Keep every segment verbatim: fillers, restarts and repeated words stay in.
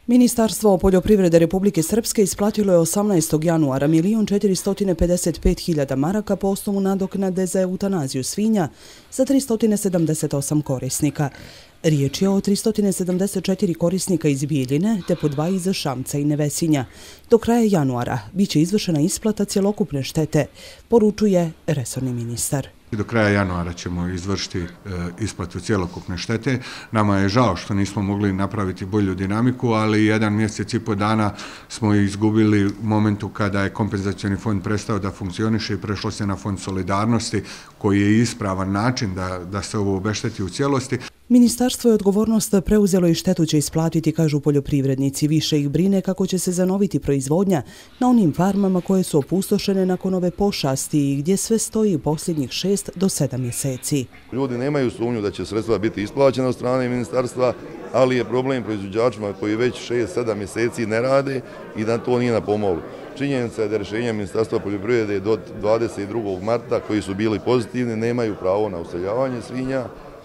Ministarstvo poljoprivrede Republike Srpske isplatilo je osamnaestog januara milion četiristo pedeset pet hiljada maraka po osnovu nadoknade za eutanaziju svinja za tristo sedamdeset osam korisnika. Riječ je o tristo sedamdeset četiri korisnika iz Bijeljine te po dva iz Šamca i Nevesinja. Do kraja januara biće izvršena isplata cjelokupne štete, poručuje resorni ministar. Do kraja januara ćemo izvršiti e, isplatu cjelokupne štete. Nama je žao što nismo mogli napraviti bolju dinamiku, ali jedan mjesec i po dana smo izgubili u momentu kada je kompenzacioni fond prestao da funkcioniše i prešlo se na fond solidarnosti, koji je ispravan način da, da se ovo obešteti u cijelosti. Ministarstvo je odgovornost preuzelo i štetu će isplatiti, kažu poljoprivrednici. Više ih brine kako će se zanoviti proizvodnja na onim farmama koje su opustošene nakon ove pošasti i gdje sve stoji u posljednjih šest do sedam mjeseci. Ljudi nemaju sumnju da će sredstva biti isplaćena od strane ministarstva, ali je problem proizvođačima koji već šest sedam mjeseci ne rade i da to nije na pomolu. Činjenica je da rješenja Ministarstva poljoprivrede do dvadeset drugog marta koji su bili pozitivni nemaju pravo na useljavanje svinja.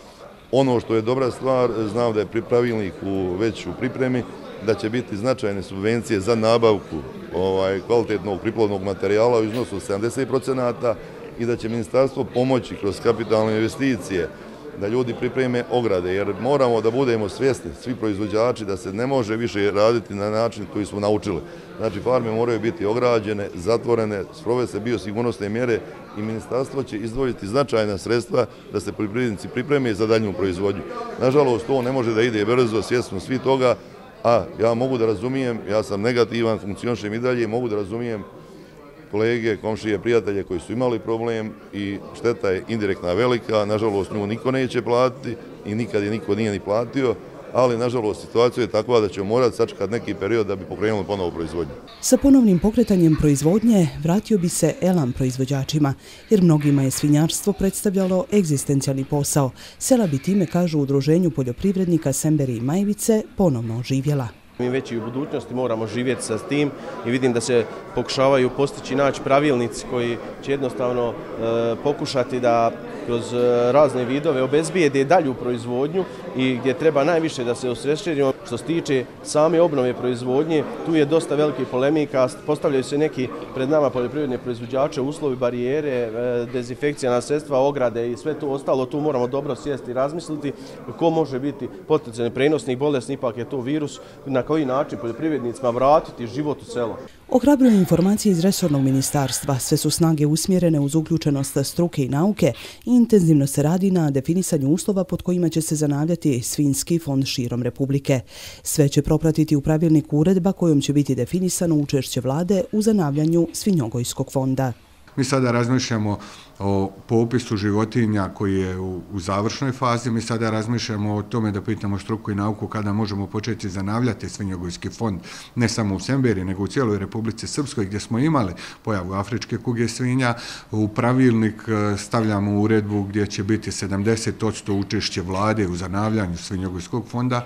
Ono što je dobra stvar, znam da je pravilnik u, već u pripremi, da će biti značajne subvencije za nabavku ovaj, kvalitetnog priplodnog materijala u iznosu sedamdeset procenata i da će ministarstvo pomoći kroz kapitalne investicije da ljudi pripreme ograde, jer moramo da budemo svjesni, svi proizvođači, da se ne može više raditi na način koji smo naučili. Znači, farme moraju biti ograđene, zatvorene, sprovesti se biosigurnosne mjere i ministarstvo će izdvojiti značajna sredstva da se poljoprivrednici pripreme za daljnju proizvodnju. Nažalost, to ne može da ide brzo, svjesno svi toga, a ja mogu da razumijem, ja sam negativan, funkcionišem i dalje, mogu da razumijem kolege, komšije, prijatelje koji su imali problem i šteta je indirektna velika, nažalost nju niko neće platiti i nikad je niko nije ni platio, ali nažalost situacija je takva da ćemo morati sačekati neki period da bi pokrenuli ponovo proizvodnju. Sa ponovnim pokretanjem proizvodnje vratio bi se elan proizvođačima, jer mnogima je svinjarstvo predstavljalo egzistencijalni posao. Sela bi time, kažu u udruženju poljoprivrednika Semberi i Majvice, ponovno oživjela. Mi već i u budućnosti moramo živjeti sa tim i vidim da se pokušavaju postići naći pravilnici koji će jednostavno e, pokušati da kroz razne vidove obezbijede dalju proizvodnju i gdje treba najviše da se osrećujemo. Što se tiče same obnove proizvodnje, tu je dosta velike polemika, postavljaju se neki pred nama poljoprivredne proizvođače, uslovi, barijere, dezinfekcijna sredstva, ograde i sve to ostalo. Tu moramo dobro sjesti i razmisliti ko može biti potencijalni prenosnik bolesti, ipak je to virus, na koji način poljoprivrednicima vratiti život u selo. Ohrabruju informacije iz resornog ministarstva. Sve su snage usmjerene uz uključenost struke i nauke i intenzivno se radi na definisanju uslova pod kojima će se zanavljati svinjski fond širom Republike. Sve će propratiti u pravilniku uredba kojom će biti definisano učešće vlade u zanavljanju svinjogojskog fonda. Mi sada razmišljamo o popisu životinja koji je u, u završnoj fazi. Mi sada razmišljamo o tome da pitamo struku i nauku kada možemo početi zanavljati svinjogojski fond, ne samo u Semberi, nego u cijeloj Republici Srpskoj gdje smo imali pojavu afričke kuge svinja. U pravilnik stavljamo uredbu gdje će biti sedamdeset posto učešće vlade u zanavljanju svinjogojskog fonda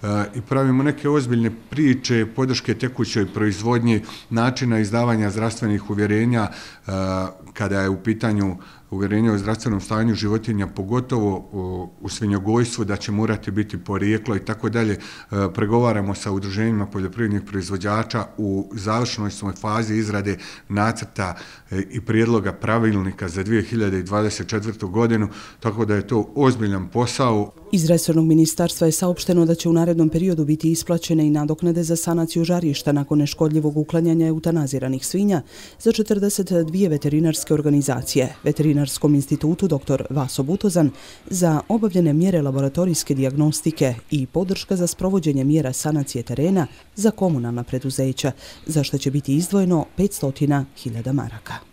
i pravimo neke ozbiljne priče, podrške tekućoj proizvodnji, načina izdavanja zdravstvenih uvjerenja kada je u pitanju uvjerenje o zdravstvenom stanju životinja, pogotovo u svinjogojstvu, da će morati biti porijeklo i tako dalje. Pregovaramo sa udruženjima poljoprivrednih proizvođača u završnoj smo fazi izrade nacrta i prijedloga pravilnika za dvije hiljade dvadeset četvrtu. godinu, tako da je to ozbiljan posao. Iz resornog ministarstva je saopšteno da će u narednom periodu biti isplaćene i nadoknade za sanaciju žarišta nakon neškodljivog uklanjanja eutanaziranih svinja za četrdeset dvije veterinarske organizacije, Veterinarskom institutu doktor Vaso Butozan za obavljene mjere laboratorijske dijagnostike i podrška za sprovođenje mjera sanacije terena za komunalna preduzeća, za što će biti izdvojeno petsto hiljada maraka.